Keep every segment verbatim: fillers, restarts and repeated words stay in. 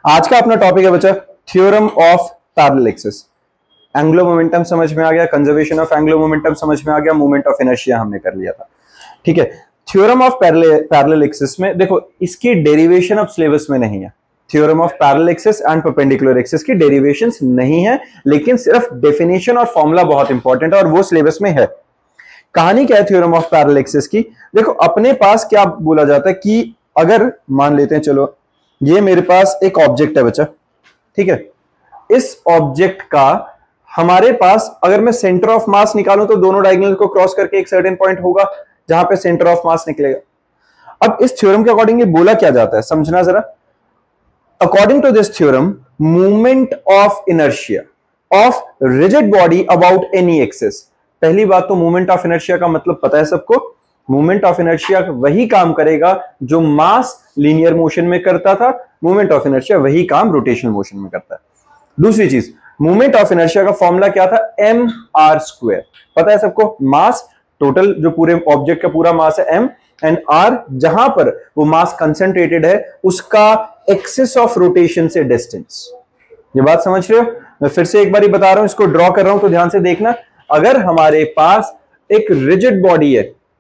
आज का अपना टॉपिक है बच्चा theorem of parallel axis. Angular momentum समझ में आ गया, कंजर्वेशन ऑफ एंगुलर मोमेंटम समझ में आ गया, मोमेंट ऑफ इनर्शिया हमने कर लिया था। ठीक है, थ्योरम ऑफ पैरेलल एक्सिस में देखो इसकी डेरिवेशन अब सिलेबस में नहीं है। Theorem of parallel axis and perpendicular axis की डेरिवेशंस नहीं है, लेकिन सिर्फ डेफिनेशन और फॉर्मूला बहुत इंपॉर्टेंट है और वो सिलेबस में है। कहानी क्या है थ्योरम ऑफ पैरेलल एक्सिस की? देखो अपने पास क्या बोला जाता है कि अगर मान लेते हैं, चलो ये मेरे पास एक ऑब्जेक्ट है बच्चा, ठीक है, इस ऑब्जेक्ट का हमारे पास अगर मैं सेंटर ऑफ मास निकालूं तो दोनों डायगोनल को क्रॉस करके एक सर्टेन पॉइंट होगा जहां पे सेंटर ऑफ मास निकलेगा। अब इस थ्योरम के अकॉर्डिंग ये बोला क्या जाता है, समझना जरा। According to this theorem, movement of inertia of rigid body about any axis. पहली बात तो मूवमेंट ऑफ इनर्शिया का मतलब पता है सबको। मूवमेंट ऑफ इनर्शिया वही काम करेगा जो मास लीनियर मोशन में करता था, मूवमेंट ऑफ इनर्शिया वही काम रोटेशनल मोशन में करता है। दूसरी चीज, मूवमेंट ऑफ इनर्शिया का फॉर्मूला क्या था? M R square. पता है सबको, मास टोटल जो पूरे ऑब्जेक्ट का पूरा मास है एम, एंड आर जहां पर वो मास कंसंट्रेटेड है उसका एक्सिस ऑफ रोटेशन से डिस्टेंस। ये बात समझ रहे हो? मैं फिर से एक बार बता रहा हूं, इसको ड्रॉ कर रहा हूं तो ध्यान से देखना। अगर हमारे पास एक रिजिड बॉडी है,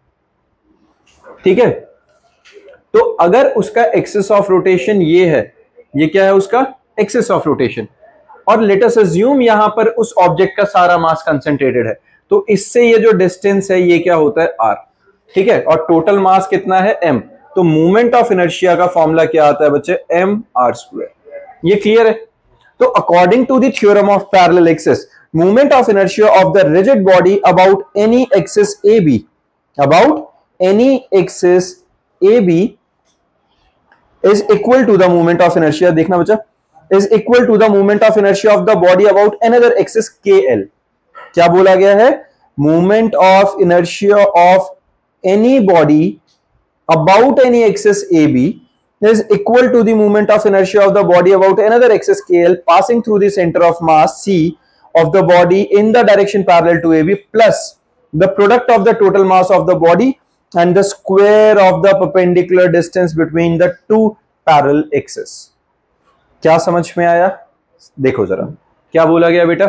ठीक है, तो अगर उसका एक्सिस ऑफ रोटेशन ये है, ये क्या है उसका एक्सिस ऑफ रोटेशन, और लेट अस अज्यूम यहां पर उस ऑब्जेक्ट का सारा मास कंसंट्रेटेड है, तो इससे ये जो डिस्टेंस है ये क्या होता है? आर। ठीक है, और टोटल मास कितना है? एम। तो मूवमेंट ऑफ इनर्शिया का फॉर्मूला क्या आता है बच्चे? M R square. ये क्लियर है? तो according to the theorem of parallel axis, movement of inertia of the rigid body about any axis A B, about any axis A B is equal to the moment of inertia, देखना बच्चा, is equal to the moment of inertia of the body about another axis K L। क्या बोला गया है? Moment of inertia of any body about any axis A B is equal to the moment of inertia of the body about another axis K L passing through the center of mass C of the body in the direction parallel to A B plus the product of the total mass of the body and the square of the perpendicular distance between the two parallel axes। क्या समझ में आया? देखो जरा क्या बोला गया बेटा।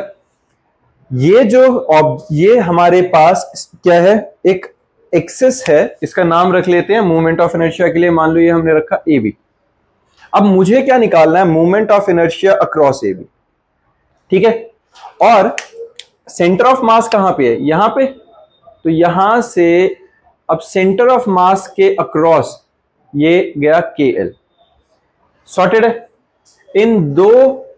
ये जो ये हमारे पास क्या है? एक एक्सिस है, इसका नाम रख लेते हैं मूवमेंट ऑफ इनर्शिया के लिए, मान लो ये हमने रखा ए बी। अब मुझे क्या निकालना है? Movement of inertia across A B. ठीक है, और सेंटर ऑफ मास कहां पे है? यहां पे। तो यहां से अब सेंटर ऑफ मास के अक्रॉस ये गया के एल। सॉर्टेड है। इन दो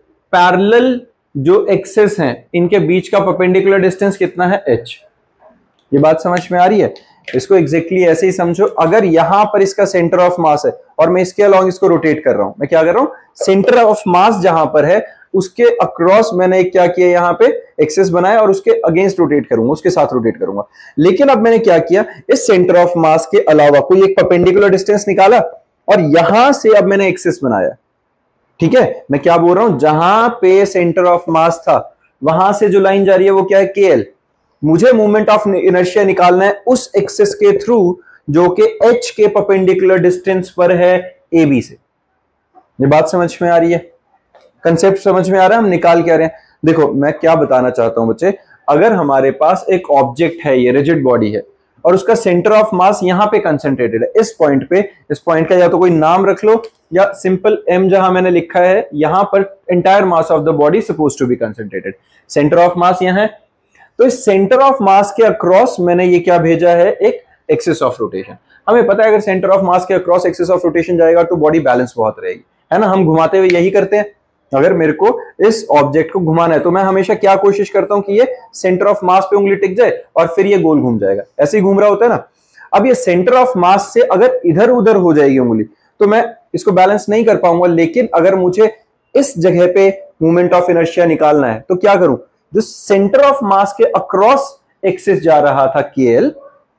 पैरेलल जो एक्सेस हैं इनके बीच का परपेंडिकुलर डिस्टेंस कितना है? एच। ये बात समझ में आ रही है? इसको एग्जैक्टली exactly ऐसे ही समझो। अगर यहां पर इसका सेंटर ऑफ मास है और मैं इसके अलॉन्ग इसको रोटेट कर रहा हूं, मैं क्या कर रहा हूं? सेंटर ऑफ मास जहां पर है उसके अक्रॉस मैंने क्या किया, यहां पे एक्सेस बनाया और उसके अगेंस्ट रोटेट करूंगा, उसके साथ रोटेट करूंगा। लेकिन अब मैंने क्या किया, इस सेंटर ऑफ मास के अलावा कोई एक परपेंडिकुलर डिस्टेंस निकाला और यहां से अब मैंने एक्सेस बनाया। ठीक है, मैं क्या बोल रहा हूं? जहां पे सेंटर ऑफ मास था वहां से जो लाइन जा रही है वो क्या है? के एल। मुझे मूवमेंट ऑफ इनर्शिया निकालना है उस एक्सेस के थ्रू जो कि एच के परपेंडिकुलर डिस्टेंस पर है ए बी से। ये बात समझ में आ रही है? कंसेप्ट समझ में आ रहा है? हम निकाल क्या रहे हैं? देखो मैं क्या बताना चाहता हूं बच्चे, अगर हमारे पास एक ऑब्जेक्ट है, ये रिजिड बॉडी है और उसका सेंटर ऑफ मास यहां पे कंसंट्रेटेड है, इस पॉइंट पे, इस पॉइंट का या तो कोई नाम रख लो या सिंपल एम जहां मैंने लिखा है, यहां पर entire mass of the body suppose to be concentrated. Centre of mass यहां है, तो इस सेंटर ऑफ मास के अक्रॉस मैंने ये क्या भेजा है? एक एक्सिस ऑफ रोटेशन। हमें पता है अगर सेंटर ऑफ मास के अक्रॉस एक्सिस ऑफ रोटेशन जाएगा तो बॉडी बैलेंस बहुत रहेगी, है ना? हम घुमाते हुए यही करते हैं। अगर मेरे को इस ऑब्जेक्ट को घुमाना है तो मैं हमेशा क्या कोशिश करता हूं कि ये सेंटर ऑफ मास पे उंगली टिक जाए और फिर ये गोल घूम जाएगा, ऐसे ही घूम रहा होता है ना। अब ये सेंटर ऑफ मास से अगर इधर उधर हो जाएगी उंगली तो मैं इसको बैलेंस नहीं कर पाऊंगा। लेकिन अगर मुझे इस जगह पे मूवमेंट ऑफ इनर्शिया निकालना है तो क्या करूं? जो सेंटर ऑफ मास के अक्रॉस एक्सिस जा रहा था के एल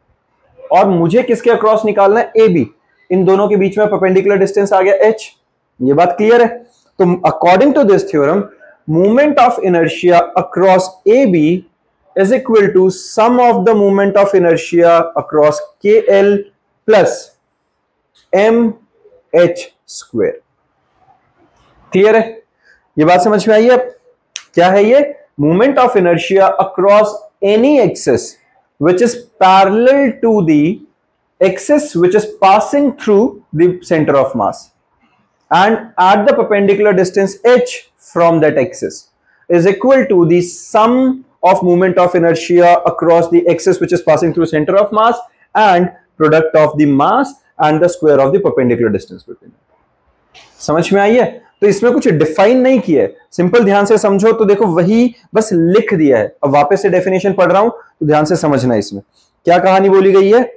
और मुझे किसके अक्रॉस निकालना है? A B. इन दोनों के बीच में परपेंडिकुलर डिस्टेंस आ गया एच। ये बात क्लियर है? तो according to this theorem, movement of inertia across A B is equal to sum of the movement of inertia across K L plus M H square. Clear है? ये बात समझ में आई है? क्या है ये? Movement of inertia across any axis which is parallel to the axis which is passing through the center of mass and at the perpendicular distance h from that axis is equal to the sum of moment of inertia across the axis which is passing through center of mass and product of the mass and the square of the perpendicular distance between them. समझ में आई है? तो इसमें कुछ define नहीं किया है, simple ध्यान से समझो तो देखो वही बस लिख दिया है। अब वापस से डेफिनेशन पढ़ रहा हूं तो ध्यान से समझना। इसमें क्या कहानी बोली गई है?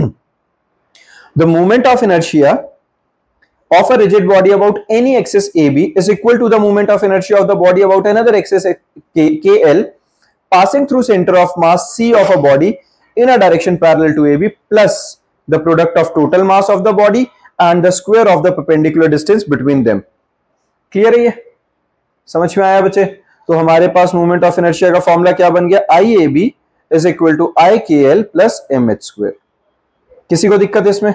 The movement of inertia of a rigid body about any axis A B is equal to the movement of inertia of the body about another axis K L passing through centre of mass C of a body in a direction parallel to A B plus the product of total mass of the body and the square of the perpendicular distance between them. Clear है? ये समझ में आया बच्चे? तो हमारे पास movement of inertia का फॉर्मूला क्या बन गया? I A B is equal to I K L plus M H square. किसी को दिक्कत है इसमें?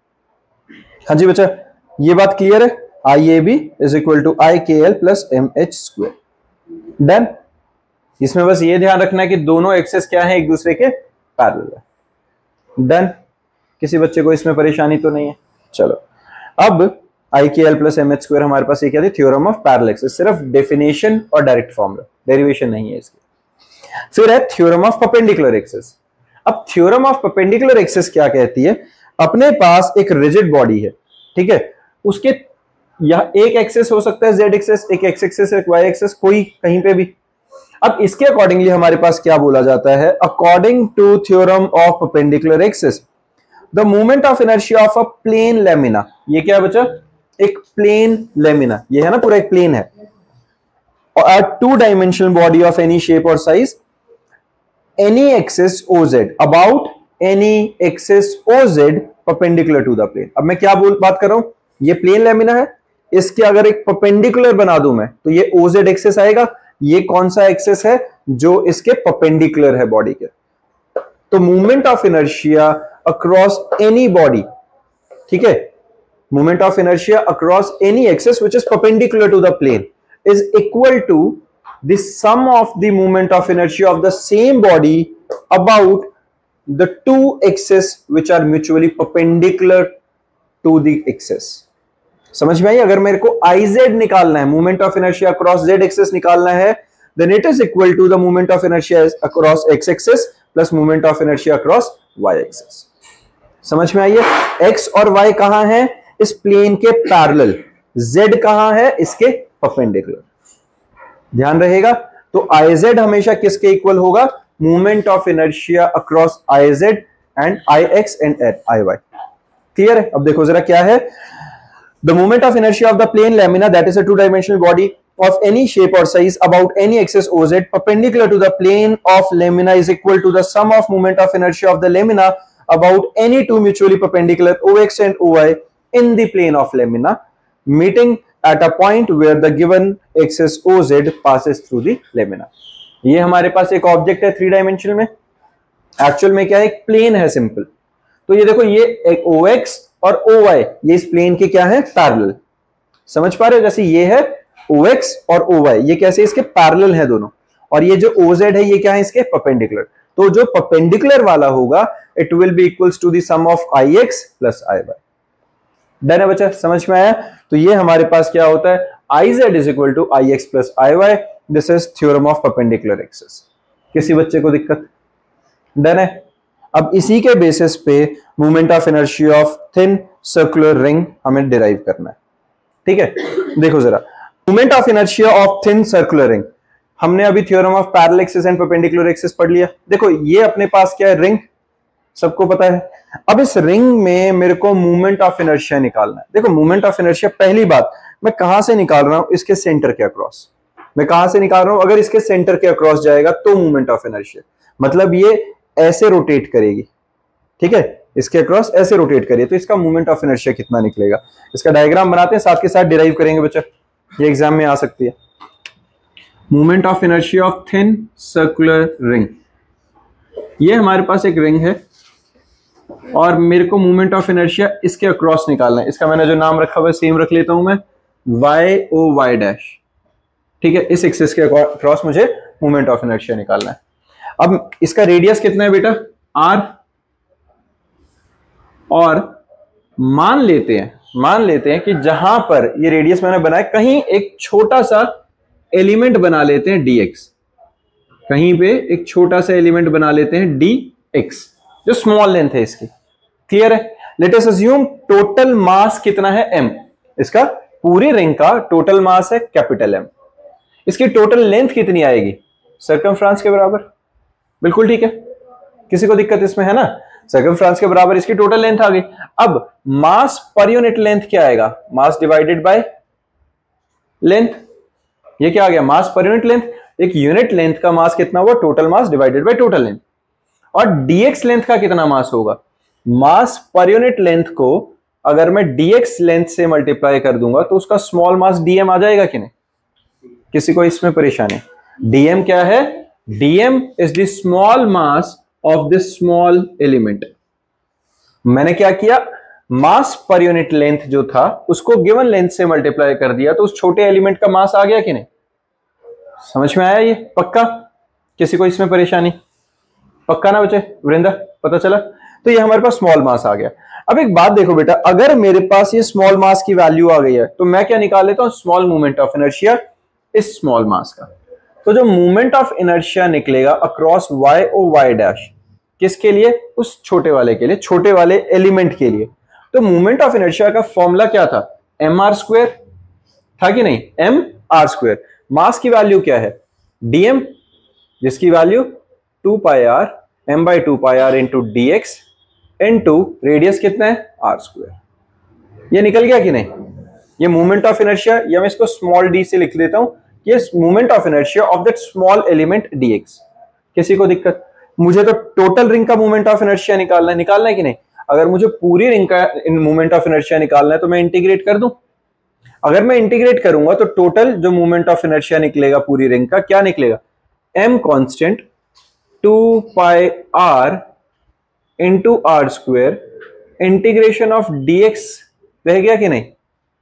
हाँ जी बच्चा, ये बात क्लियर है? I A B is equal to I K L plus M H square. Done. इसमें बस ये ध्यान रखना है कि दोनों एक्सेस क्या है, एक दूसरे के पैरेलल है। डन। किसी बच्चे को इसमें परेशानी तो नहीं है? चलो, अब I K L plus M H square हमारे पास ये क्या थी? Theorem of parallel axis. सिर्फ डेफिनेशन और डायरेक्ट फॉर्मूला, डेरिवेशन नहीं है इसकी। फिर है थ्योरम ऑफ परपेंडिकुलर एक्सिस। अब थ्योरम ऑफ परपेंडिकुलर एक्सिस क्या कहती है? अपने पास एक रिजिड बॉडी है, ठीक है, उसके यह एक एक्सिस हो सकता है जेड एक्सिस, एक एक्स एक्सिस, एक वाई एक्सिस, कोई कहीं पे भी। अब इसके अकॉर्डिंगली हमारे पास क्या बोला जाता है? According to theorem of perpendicular axis the movement of inertia of a plane lamina. ये क्या है बच्चा? एक प्लेन लेमिना, ये है ना, पूरा एक प्लेन है। और two dimensional body of any shape और size any axis O Z about any axis O Z perpendicular to the plane. अब मैं क्या बोल बात कर रहा हूं? ये प्लेन लेमिना है, इसके अगर एक परपेंडिकुलर बना दूं मैं तो ये ओजेड एक्सिस आएगा। ये कौन सा एक्सिस है? जो इसके परपेंडिकुलर है बॉडी के। तो movement of inertia across any body, ठीक है, moment of inertia across any axis which is perpendicular to the plane is equal to the sum of the moment of inertia of the same body about the two axes which are mutually perpendicular to the axis। समझ में आई? अगर मेरे को I Z निकालना है, moment of inertia across Z axis निकालना है, then it is equal to the moment of inertia across X axis plus moment of inertia across Y axis। समझ में आई है? X और Y कहां है? इस प्लेन के पैरेलल। Z कहां है? इसके परपेंडिकुलर। ध्यान रहेगा। तो I Z हमेशा किसके इक्वल होगा? Movement of inertia across I Z and I X and I Y। Clear है? अब देखो जरा क्या है। The movement of inertia of the plane lamina that is a two dimensional body of any shape or size about any axis O Z perpendicular to the plane of lamina is equal to the sum of moment of inertia of the lamina about any two mutually perpendicular O X and O Y in the plane of lamina meeting at a point where the given axis O Z passes through the lamina। ये हमारे पास एक object है three dimensional में, actual में क्या है? एक प्लेन है सिंपल। तो ये देखो, ये एक O X और O Y ये इस प्लेन के क्या है? पैरेलल। समझ पा रहे हो? जैसे ये है O X और O Y, ये कैसे इसके पैरेलल है दोनों, और ये जो O Z है ये क्या है? इसके परपेंडिकुलर। तो जो परपेंडिकुलर वाला होगा it will be equals to the sum of I X plus I Y। Done है बच्चा? समझ में आया? तो ये हमारे पास क्या होता है? I Z is equal to I X plus I Y। This is theorem of perpendicular axis. किसी बच्चे को दिक्कत? डन है। अब इसी के बेसिस पे movement of inertia of thin circular ring हमें डिराइव करना है, ठीक है। देखो जरा, movement of inertia of thin circular ring, हमने अभी theorem of parallel axis and perpendicular axis पढ़ लिया। देखो ये अपने पास क्या है? रिंग, सबको पता है। अब इस रिंग में मेरे को मूवमेंट ऑफ इनर्शिया निकालना है। देखो मूवमेंट ऑफ इनर्शिया, पहली बात मैं कहां से निकाल रहा हूं? इसके सेंटर के अक्रॉस। मैं कहां से निकाल रहा हूं? अगर इसके सेंटर के अक्रॉस जाएगा तो मूवमेंट ऑफ इनर्शिया, मतलब ये ऐसे रोटेट करेगी, ठीक है, इसके अक्रॉस ऐसे रोटेट करिए, तो इसका मूवमेंट ऑफ इनर्शिया कितना निकलेगा? इसका डायग्राम बनाते हैं, साथ के साथ डिराइव करेंगे बच्चा, ये एग्जाम में आ सकती है। Movement of inertia of thin circular ring, ये हमारे पास एक रिंग है और मेरे को मूवमेंट ऑफ इनर्शिया इसके अक्रॉस निकालना है। इसका मैंने जो नाम रखा हुआ है सेम रख लेता हूं मैं, वाई ओ वाई डैश, ठीक है, इस एक्सिस के क्रॉस मुझे मोमेंट ऑफ इनर्शिया निकालना है। अब इसका रेडियस कितना है बेटा, आर, और मान लेते हैं मान लेते हैं कि जहां पर ये रेडियस मैंने बनाया कहीं एक छोटा सा एलिमेंट बना लेते हैं dx, कहीं पे एक छोटा सा एलिमेंट बना लेते हैं dx जो स्मॉल लेंथ है इसकी। क्लियर है? Let us assume total mass कितना है m, इसका पूरी रिंग का टोटल मास है कैपिटल M, इसकी टोटल लेंथ कितनी आएगी, सर्कमफ्रेंस के बराबर। बिल्कुल ठीक है, किसी को दिक्कत इसमें है ना, सर्कमफ्रेंस के बराबर इसकी टोटल लेंथ आ गई। अब मास पर यूनिट लेंथ क्या आएगा, मास डिवाइडेड बाय लेंथ, ये क्या आ गया, मास पर यूनिट लेंथ। एक यूनिट लेंथ का मास कितना हुआ, total mass divided by total length. और dx लेंथ का कितना मास होगा, मास पर यूनिट लेंथ को अगर मैं dx लेंथ से मल्टीप्लाई कर दूंगा तो उसका स्मॉल मास dm आ जाएगा कि नहीं, किसी को इसमें परेशानी? dm क्या है, dm is the small mass of this small element. मैंने क्या किया, मास पर यूनिट लेंथ जो था उसको गिवन लेंथ से मल्टीप्लाई कर दिया तो उस छोटे एलिमेंट का मास आ गया कि नहीं, समझ में आया ये पक्का? किसी को इसमें परेशानी? पक्का ना बचे वृंदा, पता चला? तो ये हमारे पास स्मॉल मास आ गया। अब एक बात देखो बेटा, अगर मेरे पास ये स्मॉल मास की वैल्यू आ गई है तो मैं क्या निकाल लेता हूं, स्मॉल मूवमेंट ऑफ इनर्शिया इस स्मॉल मास का। तो जो मूवमेंट ऑफ इनर्शिया निकलेगा across Y O Y dash, किसके लिए, उस छोटे वाले के लिए, छोटे वाले एलिमेंट के लिए। तो मूवमेंट ऑफ इनर्शिया का फॉर्मूला क्या था, एम आर स्क्वायर था कि नहीं, एम आर स्क्वायर। मास की वैल्यू क्या है, डीएम, जिसकी value two pi R M by two pi R into D X into radius कितना है, आर स्क्वायर। ये निकल गया कि नहीं, ये मूवमेंट ऑफ इनर्शिया, या मैं इसको स्मॉल डी से लिख देता हूं, ये movement of inertia of that small element dx। किसी को दिक्कत? मुझे तो टोटल रिंग का मूवमेंट ऑफ इनर्शिया निकालना है, निकालना है कि नहीं? अगर मुझे पूरी रिंग का मूवमेंट ऑफ इनर्शिया निकालना है तो मैं इंटीग्रेट कर दूं। अगर मैं इंटीग्रेट करूंगा तो टोटल जो मूवमेंट ऑफ इनर्शिया निकलेगा पूरी रिंग का, क्या निकलेगा, m constant two pi R into R square integration of dx रह गया कि नहीं,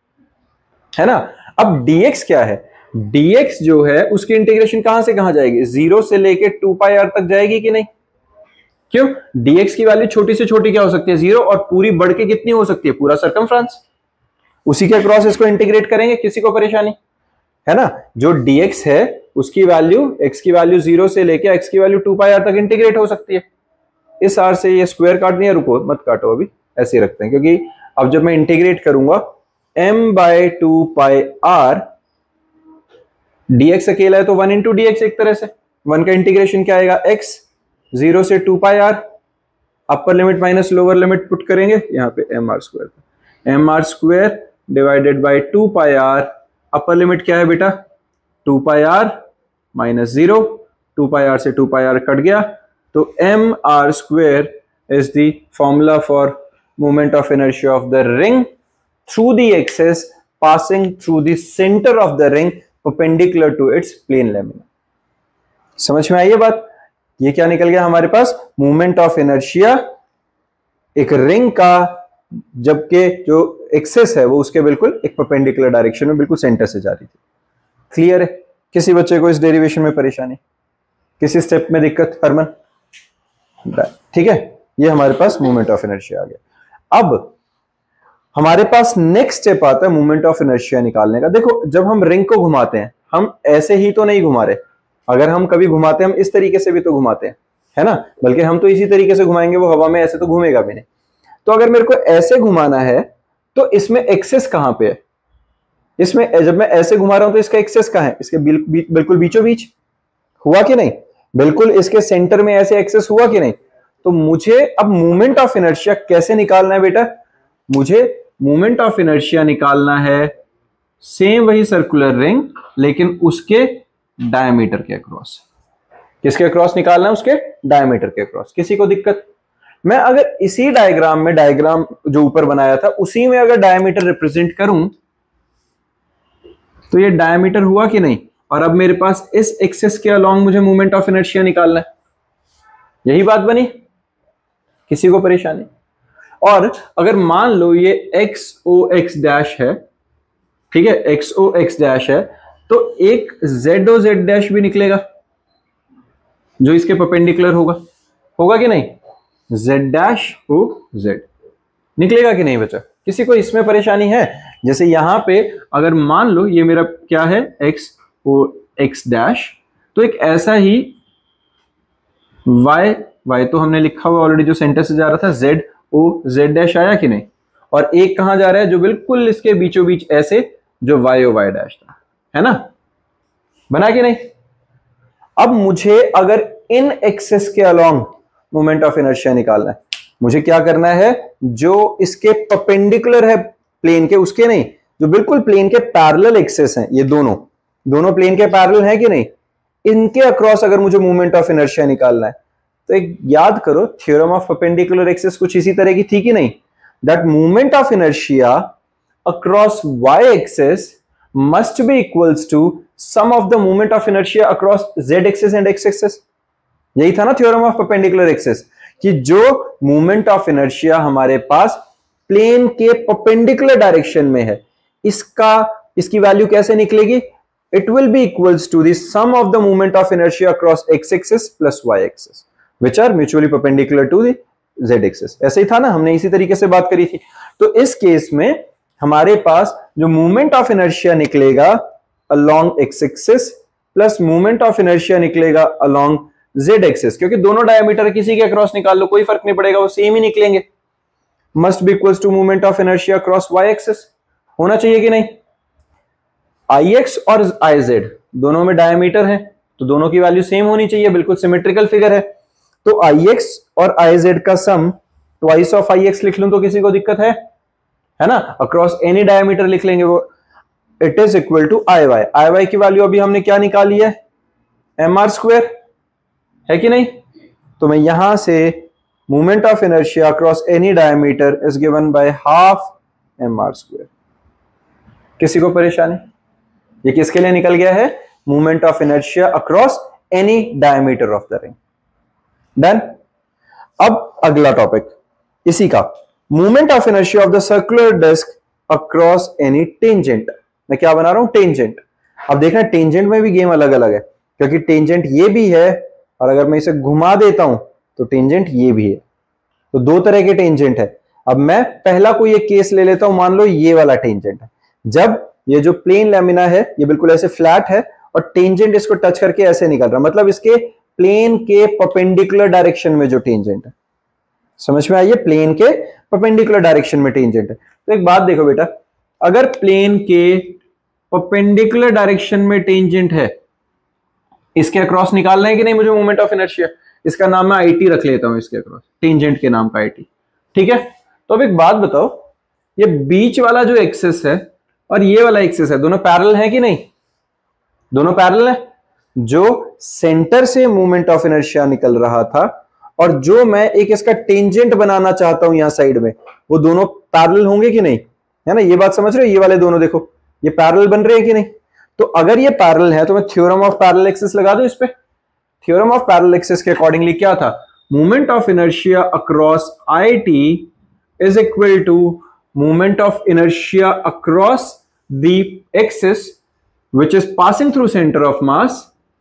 है ना? अब dx क्या है, dx जो है उसकी इंटीग्रेशन कहां से कहां जाएगी, जीरो से लेके टू पाई आर तक जाएगी कि नहीं? क्यों, dx की वैल्यू छोटी से छोटी क्या हो सकती है, जीरो, और पूरी बढ़ के कितनी हो सकती है, पूरा सर्कमफ्रेंस। उसी के अक्रॉस इसको इंटीग्रेट करेंगे, किसी को परेशानी है ना? जो dx है उसकी वैल्यू, x की वैल्यू जीरो से लेके x की वैल्यू टू पाई आर तक इंटीग्रेट हो सकती है। इस r से ये स्क्वायर काटनी है, रुको मत काटो अभी, ऐसे ही रखते हैं, क्योंकि अब जब मैं इंटीग्रेट करूंगा m by two pi R, dx अकेला है तो वन इंटू डी एक्स, एक तरह से वन का इंटीग्रेशन क्या आएगा, x, जीरो से two pi R, upper limit minus lower limit put करेंगे यहाँ पे M R square, M R square divided by two pi R, upper limit क्या है बेटा, two pi R minus zero, two pi R से two pi R cut गया, तो M R square is the formula for movement of inertia of the ring through the axis passing through the centre of the ring perpendicular to its plane lamina। समझ में आई ये बात? ये क्या निकल गया हमारे पास, मूवमेंट ऑफ इनर्शिया एक रिंग का, जबकि जो एक्सेस है वो उसके बिल्कुल एक परपेंडिकुलर डायरेक्शन में बिल्कुल सेंटर से जा रही थी। क्लियर है? किसी बच्चे को इस डेरिवेशन में परेशानी, किसी स्टेप में दिक्कत, हरमन? ठीक है, ये हमारे पास मूवमेंट ऑफ इनर्शिया आ गया। अब हमारे पास नेक्स्ट स्टेप आता है मूवमेंट ऑफ इनर्शिया निकालने का। देखो, जब हम रिंग को घुमाते हैं, हम ऐसे ही तो नहीं घुमा रहे, अगर हम कभी घुमाते हैं हम इस तरीके से भी तो घुमाते हैं, है ना? बल्कि हम तो इसी तरीके से घुमाएंगे, वो हवा में ऐसे तो घूमेगा भी नहीं। तो अगर मेरे को ऐसे घुमाना है तो इसमें एक्सेस कहां पे है, इसमें जब मैं ऐसे घुमा रहा हूं तो इसका एक्सेस कहां है, इसके बिल्कुल बीचों बीच, हुआ कि नहीं? बिल्कुल इसके सेंटर में ऐसे एक्सेस हुआ कि नहीं? तो मुझे अब मूवमेंट ऑफ इनर्शिया कैसे निकालना है बेटा, मुझे मूवमेंट ऑफ इनर्शिया निकालना है सेम वही सर्कुलर रिंग, लेकिन उसके डायमीटर के अक्रॉस। किसके अक्रॉस निकालना है, उसके डायमीटर के अक्रॉस। किसी को दिक्कत? मैं अगर इसी डायग्राम में, डायग्राम जो ऊपर बनाया था उसी में अगर डायमीटर रिप्रेजेंट करूं तो ये डायमीटर हुआ कि नहीं, और अब मेरे पास इस एक्सिस के अलोंग मुझे मूवमेंट ऑफ इनर्शिया निकालना है, यही बात बनी? किसी को परेशानी? और अगर मान लो ये एक्स ओ एक्स डैश है, ठीक है, एक्स ओ एक्स डैश है, तो एक जेड ओ जेड डैश भी निकलेगा जो इसके परपेंडिकुलर होगा, होगा कि नहीं? जेड डैश ओ जेड निकलेगा कि नहीं बच्चा? किसी को इसमें परेशानी है? जैसे यहां पे अगर मान लो ये मेरा क्या है, एक्स ओ एक्स डैश, तो एक ऐसा ही y y तो हमने लिखा हुआ ऑलरेडी जो सेंटर से जा रहा था, z o z डैश आया कि नहीं? और एक कहां जा रहा है जो बिल्कुल इसके बीचों बीच ऐसे, जो y o y डैश था, है ना? बना कि नहीं? अब मुझे अगर इन एक्सेस के अलोंग मोमेंट ऑफ इनर्शिया निकालना है, मुझे क्या करना है? जो इसके परपेंडिकुलर है प्लेन के, उसके नहीं, जो बिल्कुल प्लेन के पैरेलल एक्सेस हैं, ये दोनों दोनों प्लेन के पैरेलल है कि नहीं, इनके अक्रॉस अगर मुझे मोमेंट ऑफ इनर्शिया निकालना है, तो एक याद करो, थ्योरम ऑफ परपेंडिकुलर एक्सेस कुछ इसी तरह की थी कि नहीं? That moment of inertia across y axes must be equals to sum of the moment of inertia across z axes and x axes. यही था ना थ्योरम ऑफ परपेंडिकुलर एक्सेस, कि जो मोमेंट ऑफ इनर्शिया हमारे पास प्लेन के perpendicular direction में है, इसका इसकी वैल्यू कैसे निकलेगी? It will be equals to the sum of the moment of inertia across x-axis plus y-axis, which are mutually perpendicular to the z-axis। ऐसे ही था ना, हमने इसी तरीके से बात करी थी। तो इस केस में हमारे पास जो moment of inertia निकलेगा along x-axis plus moment of inertia निकलेगा along z-axis, क्योंकि दोनों डायमीटर किसी के अक्रॉस निकाल लो, कोई फर्क नहीं पड़ेगा, वो सेम ही निकलेंगे। Must be equals to moment of inertia across y-axis होना चाहिए कि नहीं? Ix और Iz दोनों में डायमीटर है, तो दोनों की वैल्यू सेम होनी चाहिए, बिल्कुल सिमेट्रिकल फिगर है। तो Ix और Iz का सम ट्वाइस ऑफ Ix लिख लूं तो किसी को दिक्कत है? है ना? अक्रॉस एनी डायमीटर लिख लेंगे वो, it is equal to Iy। Iy की वैल्यू अभी हमने क्या निकाली है? एम आर स्क्वायर, है कि नहीं? तो मैं यहां से moment of inertia across any diameter is given by half M R square. किसी को परेशानी? ये किसके लिए निकल गया है? Moment of inertia across any diameter of the ring. Done. अब अगला टॉपिक इसी का, moment of inertia of the circular disc across any tangent. मैं क्या बना रहा हूं? टेंजेंट। अब देखना, टेंजेंट में भी गेम अलग अलग है, क्योंकि टेंजेंट ये भी है, और अगर मैं इसे घुमा देता हूं तो टेंजेंट ये भी है। तो दो तरह के टेंजेंट है। अब मैं पहला कोई एक केस ले लेता हूं, मान लो ये वाला टेंजेंट है। जब ये जो प्लेन लैमिना है ये बिल्कुल ऐसे फ्लैट है और टेंजेंट इसको टच करके ऐसे निकल रहा, मतलब इसके प्लेन के परपेंडिकुलर डायरेक्शन में जो टेंजेंट है, समझ में आइए, प्लेन के परपेंडिकुलर डायरेक्शन में टेंजेंट है। तो एक बात देखो बेटा, अगर प्लेन के परपेंडिकुलर डायरेक्शन में टेंजेंट है, इसके अक्रॉस निकालना है कि नहीं मुझे मोमेंट ऑफ इनर्शिया? इसका नाम मैं आई टी रख लेता हूं, इसके अक्रॉस टेंजेंट के नाम का आई टी। ठीक है, तो अब एक बात बताओ, ये बीच वाला जो एक्सेस है और ये वाला एक्सेस है, दोनों पैरेलल है कि नहीं? दोनों पैरेलल है। जो सेंटर से मोमेंट ऑफ इनर्शिया निकल रहा था और जो मैं एक इसका टेंजेंट बनाना चाहता हूं यहां साइड में, वो दोनों पैरेलल होंगे कि नहीं? है ना, ये बात समझ रहे हो? ये वाले दोनों देखो, ये पैरेलल बन रहे हैं कि नहीं? तो अगर ये पैरेलल है तो मैं थ्योरम ऑफ पैरेलल एक्सिस लगा दूं इस पे। थ्योरम ऑफ पैरेलल एक्सिस के अकॉर्डिंगली क्या था? Moment of inertia across I T is equal to moment of inertia across the axis which is passing through center of mass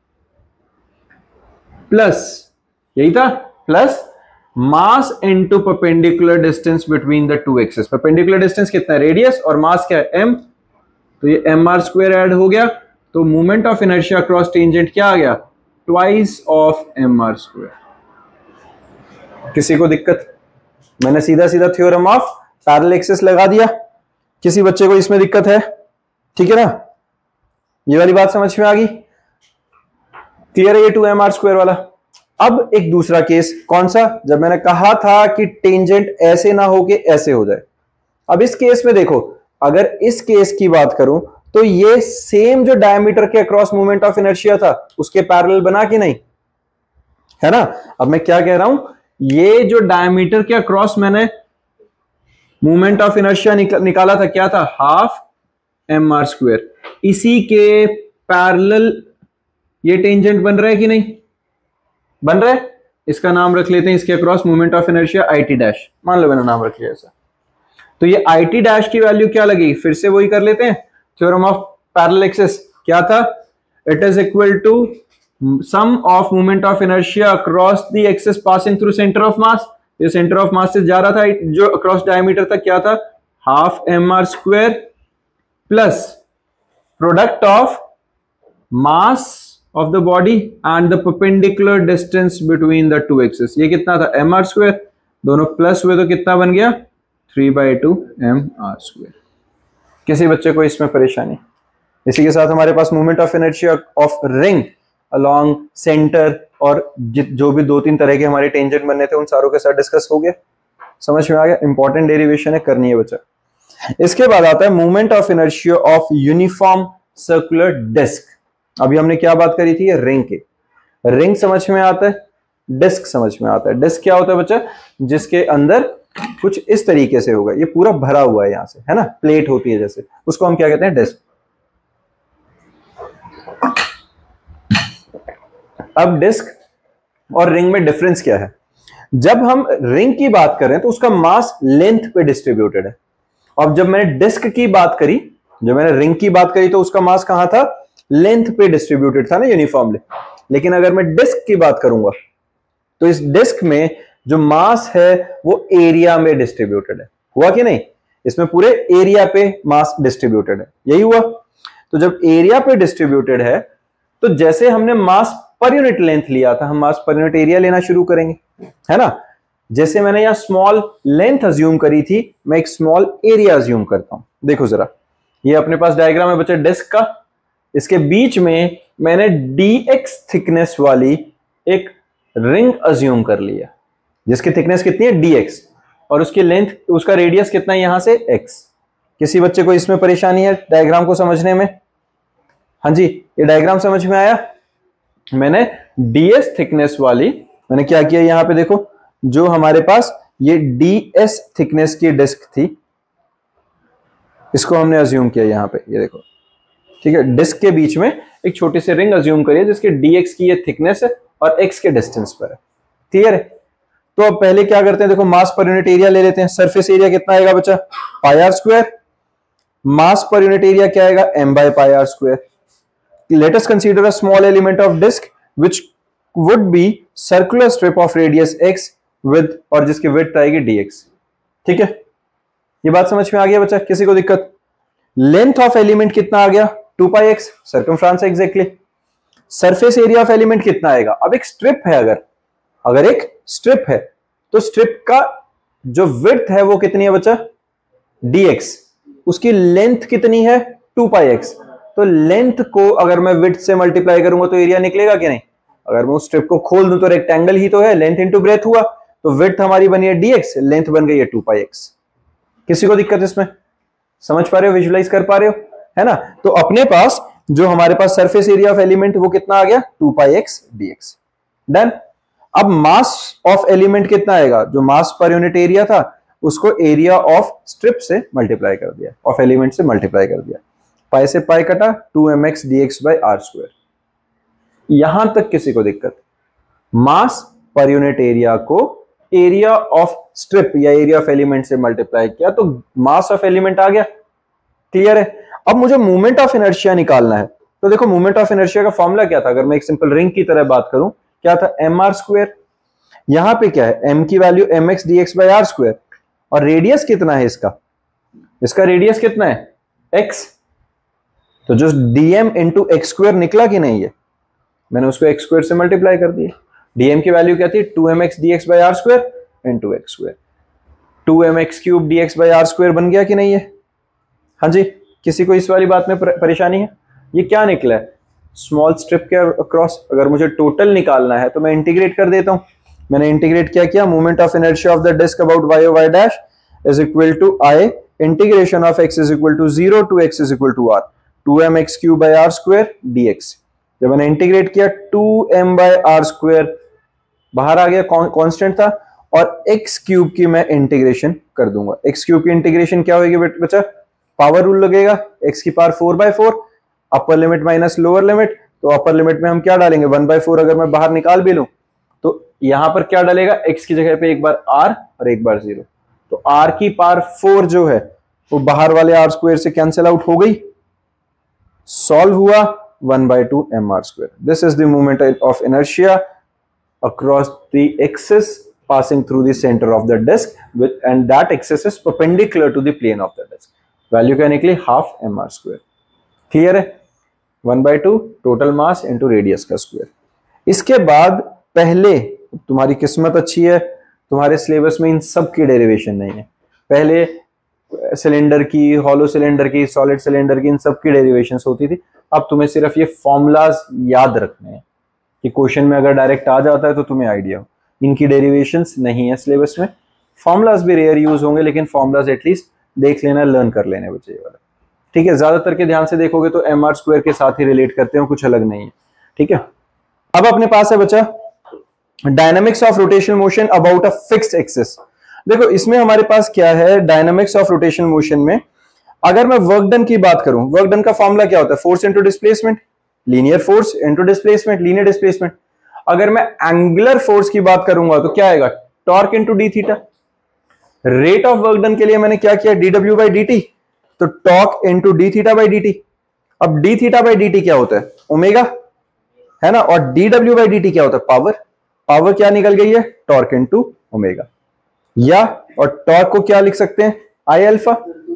plus, यही था, plus mass into perpendicular distance between the two axes. Perpendicular distance कितना है? Radius, और मास क्या है? m। तो ये M R square add हो गया, तो moment of inertia across tangent क्या आ गया? Twice of M R square. किसी को दिक्कत? मैंने सीधा सीधा थ्योरम ऑफ पैरेलल एक्सिस लगा दिया। किसी बच्चे को इसमें दिक्कत है? ठीक है ना, ये वाली बात समझ में आ गई? क्लियर है ये टू एम आर स्क्वायर वाला। अब एक दूसरा केस, कौन सा? जब मैंने कहा था कि टेंजेंट ऐसे ना हो के ऐसे हो जाए। अब इस केस में देखो, अगर इस केस की बात करूं तो ये सेम जो डायमीटर के अक्रॉस मोमेंट ऑफ इनर्शिया था उसके पैरेलल बना कि नहीं? है ना। अब मैं क्या कह रहा हूं, ये जो डायमीटर के अक्रॉस मैंने मोमेंट ऑफ इनर्शिया निक, निकाला था, क्या था? Half M R square. इसी के पैरेलल ये टेंजेंट बन रहा है कि नहीं? बन रहा है। इसका नाम रख लेते हैं इसके across moment of inertia I T dash, मान लो मैंने नाम रख लिया ऐसा। तो ये आई टी डैश की वैल्यू क्या लगेगी? फिर से वही कर लेते हैं, थ्योरम ऑफ पैरेलल एक्सिस क्या था? It is equal to sum of moment of inertia across the axis passing through centre of mass. ये सेंटर ऑफ मास से जा रहा था जो अक्रॉस डायमीटर तक क्या था? Half M R square plus product of mass of the body and the perpendicular distance between the two axis. ये कितना था? एम आर स्क्वायर, दोनों प्लस हुए तो कितना बन गया? Three by two M R square. किसी बच्चे को इसमें परेशानी? इसी के साथ हमारे पास moment of inertia of ring along centre और जो भी दो तीन तरह के हमारे टेंजेंट बनने थे उन सारों के साथ डिस्कस हो गया। समझ में आ गया? इंपॉर्टेंट डेरिवेशन है, करनी है बच्चा। इसके बाद आता है moment of inertia of uniform circular disc. अभी हमने क्या बात करी थी? रिंग के। रिंग समझ में आता है, डिस्क समझ में आता है। डिस्क क्या होता है बच्चा? जिसके अंदर कुछ इस तरीके से होगा, ये पूरा भरा हुआ है यहां से, है ना, प्लेट होती है जैसे, उसको हम क्या कहते हैं? डिस्क। अब डिस्क और रिंग में डिफरेंस क्या है? जब हम रिंग की बात करें तो उसका मास लेंथ पे डिस्ट्रीब्यूटेड है, और जब मैंने डिस्क की बात करी, जब मैंने रिंग की बात करी तो उसका मास कहां था? लेंथ पे डिस्ट्रीब्यूटेड था ना, यूनिफॉर्मली। लेकिन अगर मैं डिस्क की बात करूंगा तो इस डिस्क में जो मास है वो एरिया में डिस्ट्रीब्यूटेड है। हुआ कि नहीं? इसमें पूरे एरिया पे मास डिस्ट्रीब्यूटेड है, यही हुआ। तो जब एरिया पे डिस्ट्रीब्यूटेड है तो जैसे हमने मास पर यूनिट लेंथ लिया था, हम मास पर यूनिट एरिया लेना शुरू करेंगे, है ना। जैसे मैंने यहां स्मॉल लेंथ अज्यूम करी थी, मैं एक स्मॉल एरिया अज्यूम करता हूं। देखो जरा, ये अपने पास डायग्राम है बच्चा डिस्क का। इसके बीच में मैंने dx थिकनेस वाली एक रिंग अज्यूम कर लिया, जिसकी थिकनेस कितनी है? dx, और उसकी लेंथ, उसका रेडियस कितना है यहां से? x। किसी बच्चे को इसमें परेशानी है डायग्राम को समझने में? हाँ जी, ये डायग्राम समझ में आया? मैंने ds थिकनेस वाली, मैंने क्या किया यहां पे देखो, जो हमारे पास ये ds थिकनेस की डिस्क थी, इसको हमने अज्यूम किया यहां पे, ये देखो, ठीक है। डिस्क के बीच में एक छोटी सी रिंग अज्यूम करिए जिसके dx की ये थिकनेस है और x के डिस्टेंस पर है। क्लियर है? तो अब पहले क्या करते हैं, देखो मास पर यूनिट एरिया ले लेते हैं। सरफेस एरिया कितना आएगा बच्चा? पाई आर स्क्वायर। मास पर यूनिट एरिया क्या आएगा? m by pi R square. Let us consider a small element of disc which would be circular strip of radius x with, और जिसकी विड्थ आएगी dx। ठीक है, ये बात समझ में आ गया बच्चा? किसी को दिक्कत? लेंथ ऑफ एलिमेंट कितना आ गया? Two pi X, circumference exactly. Surface area of element कितना आएगा? अब एक स्ट्रिप है, अगर अगर एक स्ट्रिप है तो स्ट्रिप का जो विड्थ है वो कितनी है बच्चा? dx। उसकी लेंथ कितनी है? Two pi X. तो लेंथ को अगर मैं विड्थ से मल्टीप्लाई करूंगा तो एरिया निकलेगा कि नहीं? अगर मैं उस स्ट्रिप को खोल दूं तो रेक्टेंगल ही तो है, लेंथ इंटू ब्रेथ हुआ, तो विड्थ हमारी बनी है dx, लेंथ बन गई है टू पाई एक्स। किसी को दिक्कत इसमें? समझ पा रहे हो? विजुलाइज कर पा रहे हो, है ना? तो अपने पास जो हमारे पास सरफेस एरिया ऑफ एलिमेंट वो कितना आ गया? Two pi X dx। Done. अब मास ऑफ एलिमेंट कितना आएगा? जो मास पर यूनिट एरिया था उसको एरिया ऑफ स्ट्रिप से मल्टीप्लाई कर दिया, ऑफ एलिमेंट से मल्टीप्लाई कर दिया। पाई से पाई कटा, two M X D X by R square. यहां तक किसी को दिक्कत? मास पर यूनिट एरिया को एरिया ऑफ स्ट्रिप या एरिया ऑफ एलिमेंट से मल्टीप्लाई किया तो मास ऑफ एलिमेंट आ गया। क्लियर है? अब मुझे मोमेंट ऑफ इनर्शिया निकालना है। तो देखो मोमेंट ऑफ इनर्शिया का फॉर्मूला क्या था? अगर मैं एक सिंपल रिंग की तरह बात करूं, क्या था? M R square. यहां पे क्या है? m की value M X D X by R square, और रेडियस कितना है इसका? इसका रेडियस कितना है? x। तो जो dm इंटू एक्स स्क्वायर निकला कि नहीं, ये मैंने उसको एक्स स्क्वायर से मल्टीप्लाई कर दिया। dm की वैल्यू क्या थी? Two M X D X by R square into X square. Two M X cube D X by R square बन गया कि नहीं है? हाँ जी, किसी को इस वाली बात में परेशानी है? ये क्या निकला है? स्मॉल स्ट्रिप के अक्रॉस। अगर मुझे टोटल निकालना है तो मैं इंटीग्रेट कर देता हूं। मैंने इंटीग्रेट क्या किया? Moment of inertia of the disc about Y Y dash is equal to I integration of X is equal to zero to X is equal to R, two M X cube by R square D X. जब मैंने integrate किया, two M by R square बाहर आ गया, constant था, और x cube की मैं इंटीग्रेशन कर दूंगा। एक्स क्यूब की इंटीग्रेशन क्या होगी बच्चा? पावर रूल लगेगा, एक्स की power four by four, upper limit minus lower limit. तो अपर लिमिट में हम क्या डालेंगे? One by four. अगर मैं बाहर निकाल भी लूं तो यहां पर क्या डालेगा? एक्स की जगह पे एक बार आर और एक बार जीरो। तो आर की पावर फोर जो है वो बाहर वाले आर स्क्वायर से कैंसिल आउट हो गई, सॉल्व हुआ one by two M R square. This is the moment of inertia across the axis passing through the center of the disk with, and that axis is perpendicular to the plane of the disk. Value क्या निकली? half mr square. Clear है? One by two total mass into radius का square. इसके बाद पहले तुम्हारी किस्मत अच्छी है, तुम्हारे सिलेबस में इन सब की डेरिवेशन नहीं है. पहले सिलेंडर की, हॉलो सिलेंडर की, सॉलिड सिलेंडर की, इन सब की डेरिवेशंस होती थी. अब तुम्हें सिर्फ ये फॉर्मूलाज याद रखने हैं कि क्वेश्चन में अगर डायरेक्ट आ जाता है तो तुम्हें आइडिया हो. इनकी डेरिवेशंस नहीं है सिलेबस में. फॉर्मूलाज भी रेयर यूज होंगे, लेकिन फॉर्मूलाज एटलीस्ट देख लेना, लर्न कर लेने बच्चे वाला. ठीक है, ज्यादातर के ध्यान से देखोगे तो एम आर स्क्वायर के साथ ही रिलेट करते हो, कुछ अलग नहीं है. ठीक है, अब अपने पास है बच्चा dynamics of rotational motion about a fixed axis. देखो इसमें हमारे पास क्या है, डायनामिक्स ऑफ रोटेशनल मोशन में अगर मैं वर्क डन की बात करूं, वर्क डन का फॉर्मूला क्या होता है? Force into displacement, linear force into displacement, linear displacement. अगर मैं एंगुलर फोर्स की बात करूंगा तो क्या आएगा? Torque into D theta. Rate of work done के लिए मैंने क्या किया? D W by D T, तो torque into D theta by D T. अब D theta by D T क्या होता है? ओमेगा, है ना. और D W by D T क्या होता है? पावर. पावर क्या निकल गई है? Torque into omega. या और टॉर्क को क्या लिख सकते हैं? I alpha.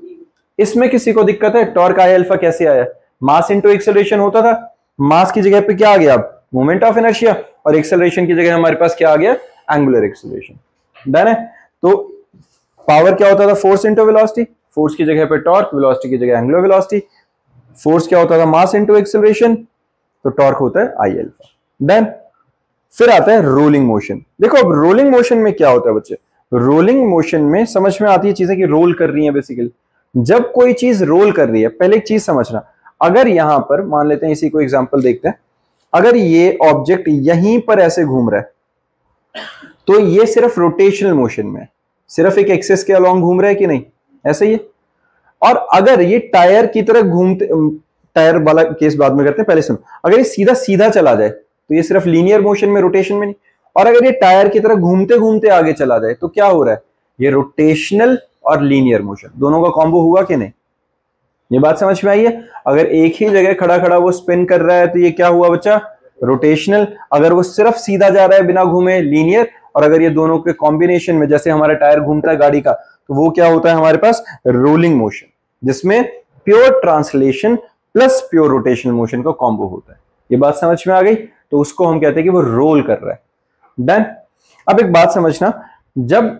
इसमें किसी को दिक्कत है? टॉर्क आई अल्फा कैसे आया? मास इंटू एक्सेलरेशन होता था, मास की जगह पे क्या आ गया? अब मोमेंट ऑफ इनर्शिया, और एक्सेलरेशन की जगह हमारे पास क्या आ गया? Angular acceleration. डन है. तो पावर क्या होता था? Force into velocity. फोर्स की जगह पे टॉर्क, वेलोसिटी की जगह एंगुलर वेलोसिटी. फोर्स क्या होता था? मास इंटू एक्सेलरेशन, तो टॉर्क होता है आई अल्फा. डन. फिर आता है रोलिंग मोशन. देखो अब रोलिंग मोशन में क्या होता है बच्चे? रोलिंग मोशन में समझ में आती है चीजें कि रोल कर रही है. बेसिकली जब कोई चीज रोल कर रही है, पहले एक चीज समझना, अगर यहां पर मान लेते हैं, इसी को एग्जांपल देखते हैं, अगर ये ऑब्जेक्ट यहीं पर ऐसे घूम रहा है तो ये सिर्फ रोटेशनल मोशन में, सिर्फ एक एक्सिस के अलोंग घूम रहा है कि नहीं? ऐसे ही. और अगर ये टायर की तरह घूमते, टायर वाला केस बाद में करते हैं, पहले सुनो. अगर ये सीधा सीधा चला जाए तो ये सिर्फ लीनियर मोशन में, रोटेशन में नहीं. और अगर ये टायर की तरह घूमते घूमते आगे चला जाए तो क्या हो रहा है? ये रोटेशनल और लीनियर मोशन दोनों का कॉम्बो हुआ कि नहीं? ये बात समझ में आई है? अगर एक ही जगह खड़ा खड़ा वो स्पिन कर रहा है तो ये क्या हुआ बच्चा? रोटेशनल. अगर वो सिर्फ सीधा जा रहा है बिना घूमे, लीनियर. और अगर ये दोनों के कॉम्बिनेशन में, जैसे हमारा टायर घूमता है गाड़ी का, तो वो क्या होता है हमारे पास? रोलिंग मोशन, जिसमें pure translation plus pure rotational motion का कॉम्बो होता है. ये बात समझ में आ गई? तो उसको हम कहते हैं कि वो रोल कर रहा है. डन. अब एक बात समझना, जब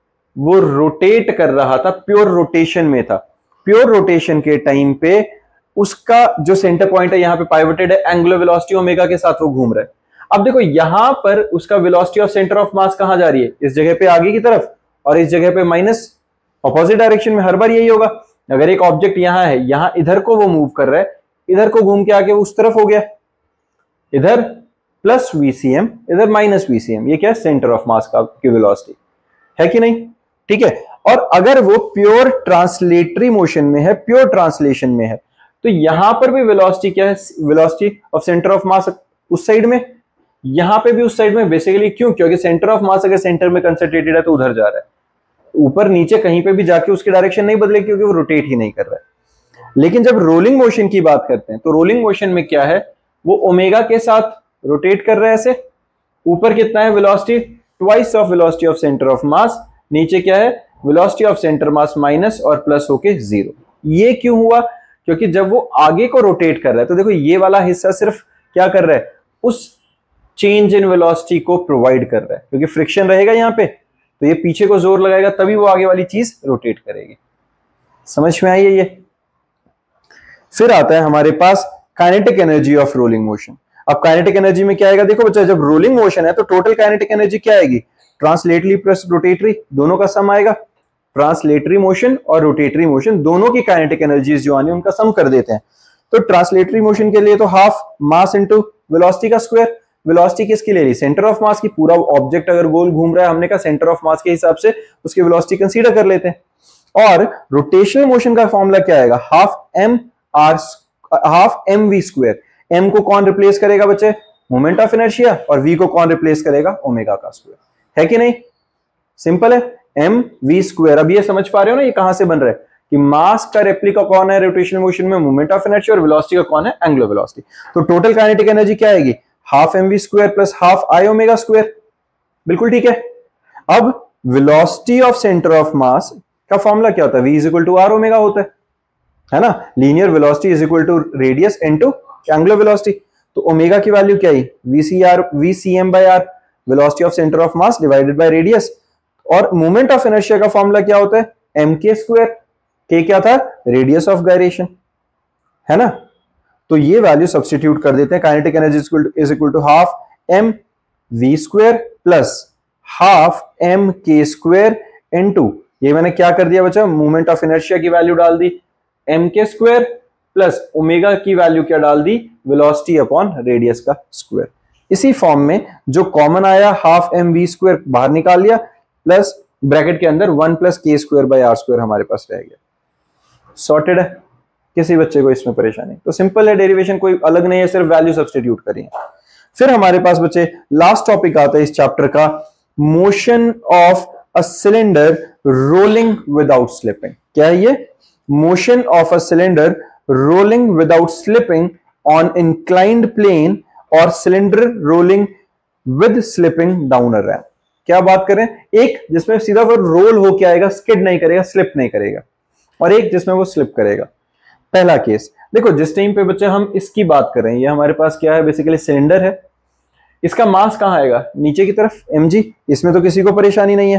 वो रोटेट कर रहा था, प्योर रोटेशन में था, प्योर रोटेशन के टाइम पे उसका जो सेंटर पॉइंट है यहां पे पाइवटेड है, एंगुलर वेलोसिटी ओमेगा के साथ वो घूम रहा है. अब देखो यहां पर उसका velocity of centre of mass कहां जा रही है? इस जगह पे आगे की तरफ, और इस जगह पे माइनस, ऑपोजिट डायरेक्शन में. हर बार यही होगा. अगर एक ऑब्जेक्ट यहां है, यहां इधर को वो मूव कर रहा है, इधर को घूम के आके उस तरफ हो गया, इधर प्लस वीसीएम, इधर माइनस वीसीएम. ये क्या है? सेंटर ऑफ मास का की वेलोसिटी है कि नहीं? ठीक है. और अगर वो प्योर ट्रांसलेटरी मोशन में है, प्योर ट्रांसलेशन में है, तो यहां पर भी वेलोसिटी क्या है? Velocity of centre of mass उस साइड में, यहां पे भी उस साइड में. बेसिकली क्यों? क्योंकि सेंटर ऑफ मास अगर सेंटर में कंसंट्रेटेड है तो उधर जा रहा है. ऊपर नीचे कहीं पे भी जाके उसकी डायरेक्शन नहीं बदले, क्योंकि वो रोटेट ही नहीं कर रहा है. लेकिन जब रोलिंग मोशन की बात करते हैं तो रोलिंग मोशन में क्या है? वो ओमेगा के साथ रोटेट कर रहा है ऐसे. ऊपर कितना है velocity? Twice of velocity of centre of mass. नीचे क्या है? Velocity of centre mass minus और प्लस होके जीरो. ये क्यों हुआ? क्योंकि जब वो आगे को रोटेट कर रहा है तो देखो ये वाला हिस्सा सिर्फ क्या कर रहा है? उस चेंज इन वेलोसिटी को प्रोवाइड कर रहा है, क्योंकि फ्रिक्शन रहेगा यहां पे, तो ये पीछे को जोर लगाएगा, तभी वो आगे वाली चीज रोटेट करेगी. समझ में आई है ये? फिर आता है हमारे पास kinetic energy of rolling motion. अब काइनेटिक एनर्जी में क्या आएगा? देखो बच्चा, जब रोलिंग मोशन है तो टोटल काइनेटिक एनर्जी क्या आएगी? ट्रांसलेटरी प्लस रोटेटरी, दोनों का सम आएगा. ट्रांसलेटरी मोशन और रोटेटरी मोशन दोनों की काइनेटिक एनर्जीज जो आनी है उनका सम कर देते हैं. तो ट्रांसलेटरी मोशन के लिए तो हाफ मास इनटू वेलोसिटी का स्क्वायर. वेलोसिटी किसकी ले ली? सेंटर ऑफ मास की. पूरा ऑब्जेक्ट अगर गोल घूम रहा है, हमने कहा सेंटर ऑफ मास के हिसाब से उसकी वेलोसिटी कंसीडर कर लेते हैं. और रोटेशनल मोशन का फॉर्मूला क्या आएगा? Half M R, half M V square. M को कौन रिप्लेस करेगा बच्चे? Moment of inertia. और वी को कौन रिप्लेस करेगा? ओमेगा का स्क्वायर. है कि नहीं? सिंपल है. M V square. अब ये समझ पा रहे हो ना ये कहां से बन रहा है? कि मास का रेप्लिका कौन है रोटेशनल मोशन में, मोमेंट ऑफ इनर्शिया, और वेलोसिटी का कौन है, एंगुलर वेलोसिटी। तो टोटल काइनेटिक एनर्जी क्या आएगी, half M V square plus half I omega square. बिल्कुल ठीक है। अब velocity of centre of mass का फॉर्मूला क्या होता है, v is equal to R omega होता है, है ना। Linear velocity is equal to radius into angular velocity. तो ओमेगा की वैल्यू क्या आई, V C R V C M by R, velocity of centre of mass divided by radius. और moment of inertia का formula क्या होता है, M K square, के क्या था, रेडियस ऑफ गायरेशन, है ना। तो ये वैल्यू सब्स्टिट्यूट कर देते हैं, kinetic energy is equal to half M V square plus half M K square into, ये मैंने क्या कर दिया बच्चा, मोमेंट ऑफ इनर्शिया की वैल्यू डाल दी M K square plus omega की वैल्यू क्या डाल दी, वेलोसिटी अपॉन रेडियस का स्क्वायर। इसी फॉर्म में जो कॉमन आया हाफ एम वी स्क्वायर बाहर निकाल लिया, प्लस ब्रैकेट के अंदर one plus K square by R square हमारे पास रह गया। सॉर्टेड है, किसी बच्चे को इसमें परेशानी, तो सिंपल है, डेरिवेशन कोई अलग नहीं है, सिर्फ वैल्यू सब्स्टिट्यूट करिए। फिर हमारे पास बच्चे लास्ट टॉपिक आता है इस चैप्टर का, motion of a cylinder rolling without slipping. क्या है ये, motion of a cylinder rolling without slipping on inclined plane और cylinder rolling with slipping down a ramp. क्या बात करें, एक जिसमें सीधा वो रोल होके आएगा, स्किड नहीं करेगा, स्लिप नहीं करेगा, और एक जिसमें वो स्लिप करेगा। पहला केस देखो, जिस टाइम पे बच्चे हम इसकी बात कर रहे हैं, ये हमारे पास क्या है, बेसिकली सिलेंडर है, इसका मास कहां आएगा, नीचे की तरफ mg, इसमें तो किसी को परेशानी नहीं है,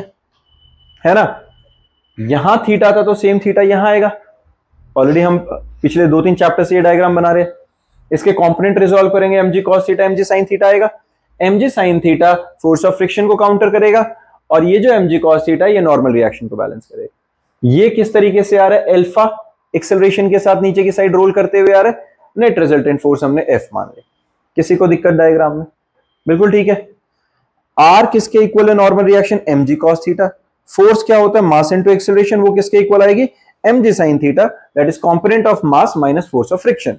है ना। यहां थीटा था तो सेम थीटा यहां आएगा, ऑलरेडी हम पिछले दो तीन चैप्टर से ये डायग्राम बना रहे हैं। इसके कंपोनेंट रिजॉल्व करेंगे, mg cos theta mg sin theta आएगा, mg sin theta force of friction को काउंटर करेगा, और ये जो mg cos थीटा ये नॉर्मल रिएक्शन को बैलेंस करेगा। ये किस तरीके से आ रहा है, अल्फा एक्सेलरेशन के साथ नीचे की साइड रोल करते हुए आ रहा है, नेट रिजल्टेंट फोर्स हमने f मान लिया। किसी को दिक्कत डायग्राम में, बिल्कुल ठीक है। r किसके इक्वल है, normal reaction mg cos theta, force क्या होता है, मास इनटू एक्सेलरेशन, वो किसके इक्वल आएगी, mg sin theta, that is component of mass minus force of friction.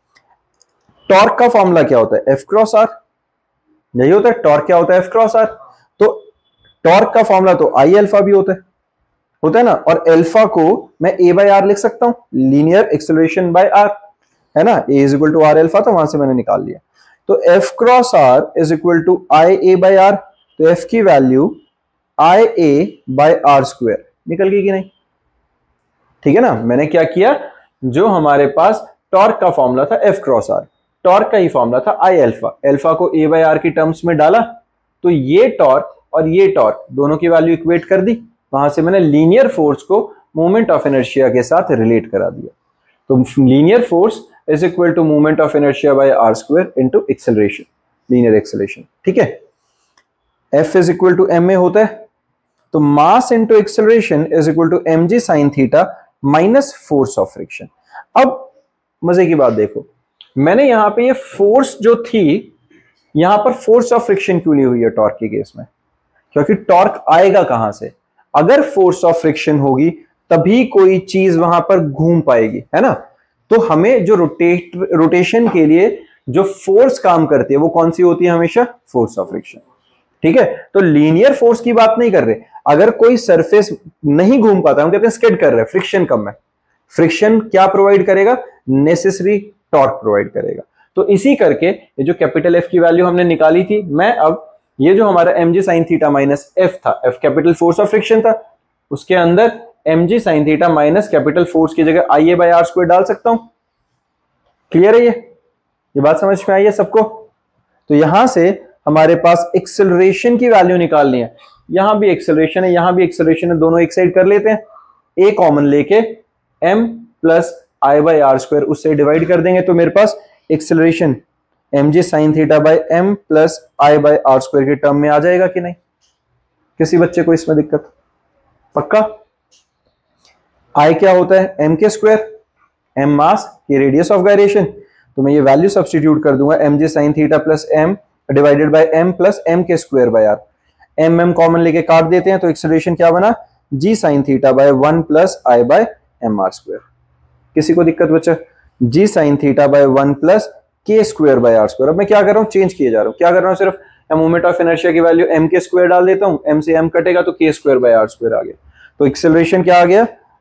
Torque का फॉर्मूला क्या होता है, F क्रॉस R, यही होता है। टॉर्क क्या होता है, F क्रॉस R। तो टॉर्क का फॉर्मूला तो I अल्फा भी होता है, होता है ना, और अल्फा को मैं A बाय R लिख सकता हूं, लीनियर एक्सेलरेशन बाय R, है ना, A is equal to R alpha, तो वहां से मैंने निकाल लिया। तो F cross R is equal to I A by R, तो F की value I A by R square निकल गई कि नहीं, ठीक है ना। मैंने क्या किया, जो हमारे पास टॉर्क का फॉर्मूला था F क्रॉस R, टॉर्क का ही फॉर्मूला था I अल्फा, अल्फा को A बाय R की टर्म्स में डाला, तो ये टॉर्क और ये टॉर्क दोनों की वैल्यू इक्वेट कर दी, वहां से मैंने लीनियर फोर्स को मोमेंट ऑफ इनर्शिया के साथ रिलेट करा दिया। तो linear force is equal to moment of inertia by R square into acceleration, linear acceleration, ठीक है। F is equal to M A होता है, तो mass into acceleration is equal to mg sin theta minus force of friction. अब मजे की बात देखो, मैंने यहां पे ये फोर्स जो थी, यहां पर फोर्स ऑफ फ्रिक्शन क्यों नहीं हुई है टॉर्क के केस में, क्योंकि टॉर्क आएगा कहां से, अगर फोर्स ऑफ फ्रिक्शन होगी तभी कोई चीज वहां पर घूम पाएगी, है ना। तो हमें जो रोटेट रोटेशन के लिए जो फोर्स काम करती है वो कौन सी होती है, हमेशा फोर्स ऑफ फ्रिक्शन, ठीक है। तो लीनियर फोर्स की बात नहीं कर रहे, अगर कोई सरफेस नहीं घूम पाता, हम कहते हैं स्किड कर रहे हैं, फ्रिक्शन कम है, फ्रिक्शन क्या प्रोवाइड करेगा, नेसेसरी टॉर्क प्रोवाइड करेगा। तो इसी करके ये जो कैपिटल F की वैल्यू हमने निकाली थी, मैं अब ये जो हमारा mg sin theta minus F था, F capital force of friction था, उसके अंदर mg sin theta minus capital force की जगह Ia बाय आर स्क्वायर डाल सकता हूं। क्लियर है, ये ये बात समझ में आई है सबको। तो यहां से हमारे पास एक्सेलरेशन की वैल्यू निकालनी है, यहां भी एक्सेलरेशन है, यहां भी एक्सेलरेशन है, दोनों एक साइड कर लेते हैं, a कॉमन लेके m plus I by R square उससे डिवाइड कर देंगे, तो मेरे पास acceleration mg sin theta by m plus I by R square के टर्म में आ जाएगा कि नहीं, किसी बच्चे को इसमें दिक्कत, पक्का। I क्या होता है, m के स्क्वायर, m मास, ये रेडियस ऑफ गायरेशन, तो मैं ये वैल्यू सब्स्टिट्यूट कर दूंगा, mg sin theta plus m divided by m plus m के square by r, m m common लेके काट देते हैं, तो एक्सेलरेशन क्या बना, g sin theta by one plus i by m r square. किसी को दिक्कत बच्चा, g sin theta by one plus K square by R square. अब मैं क्या कर रहा हूँ, चेंज किए जा रहा हूँ, क्या कर रहा हूँ, सिर्फ मोमेंट ऑफ इनर्शिया की वैल्यू m के स्क्वायर डाल देता हूँ, m से m कटेगा तो K square by R square आ गया। तो एक्सेलरेशन क्या आ गया,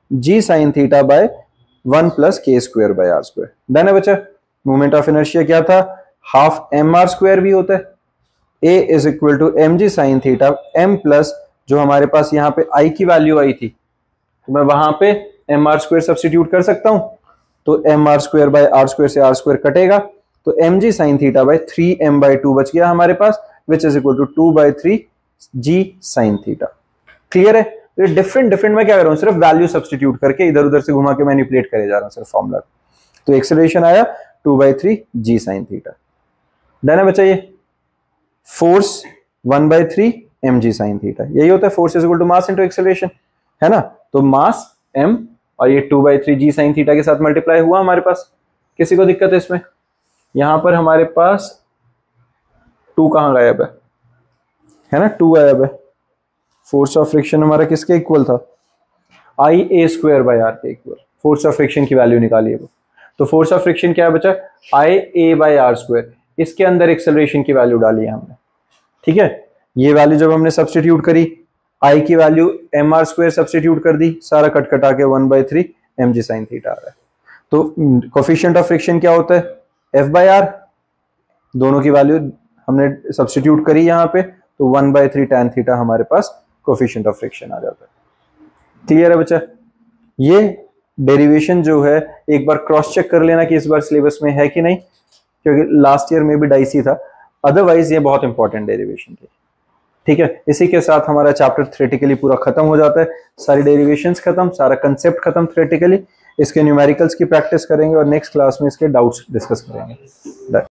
G sine theta by one plus K square by R square. Done है बच्चा। मोमेंट ऑफ इनर्शिया क्या था, हाफ एम आर स्क्वायर भी होता है। A is equal to M G sine theta, M plus जो हमारे पास यहाँ पे आई की वैल्यू आई थी तो मैं वहां पे एम आर स्क्वायर सब्सटीट्यूट कर सकता हूं, तो M R square by R square से आर स्क्वायर कटेगा, तो M G sine theta by three M by two बच गया हमारे पास, which is equal to two by three G sine theta. Clear है। तो डिफरेंट डिफरेंट मैं क्या कर रहा हूं, सिर्फ वैल्यू सब्सटीट्यूट करके इधर उधर से घुमा के मैनिपुलेट करे जा रहा हूं सिर्फ फॉर्मूला। तो एक्सेलरेशन आया two by three G sine theta. Done है बच्चा। ये force one by three M G sine theta, यही होता है force is equal to mass into acceleration, है ना। तो मास m और ये two by three G sine theta के साथ मल्टीप्लाई हुआ हमारे पास। किसी को दिक्कत है इसमें? यहां पर हमारे पास टू कहां गायब है, है ना, टू गायब है। फोर्स ऑफ फ्रिक्शन हमारा किसके इक्वल था, I A square by R के इक्वल। फोर्स ऑफ फ्रिक्शन की वैल्यू निकालिए। तो फोर्स ऑफ फ्रिक्शन क्या है बच्चा, I A by R square. इसके अंदर एक्सेलरेशन की वैल्यू डाली है हमने, ठीक है। ये वैल्यू जब हमने सब्सटीट्यूट करी, आई की value M R square substitute कर दी, सारा कट कटा के one by three M G sine theta आ रहा है। तो कोफिशिएंट ऑफ फ्रिक्शन क्या होता है, एफ बाय आर। दोनों की वैल्यू हमने सब्सटीट्यूट करी यहाँ पे, तो one by three tan theta हमारे पास कोफिशिएंट ऑफ फ्रिक्शन आ जाता है। क्लियर है बच्चा। ये डेरिवेशन जो है एक बार क्रॉस चेक कर लेना कि इस बार सिलेबस में है कि नहीं, क्योंकि लास्ट ईयर में भी डाइसी था। अदरवाइज ये बहुत इंपॉर्टेंट डेरिवेशन थी, ठीक है। इसी के साथ हमारा चैप्टर थ्योरेटिकली पूरा खत्म हो जाता है। सारी डेरिवेशंस खत्म, सारा कंसेप्ट खत्म थ्योरेटिकली। इसके न्यूमेरिकल्स की प्रैक्टिस करेंगे और नेक्स्ट क्लास में इसके डाउट्स डिस्कस करेंगे।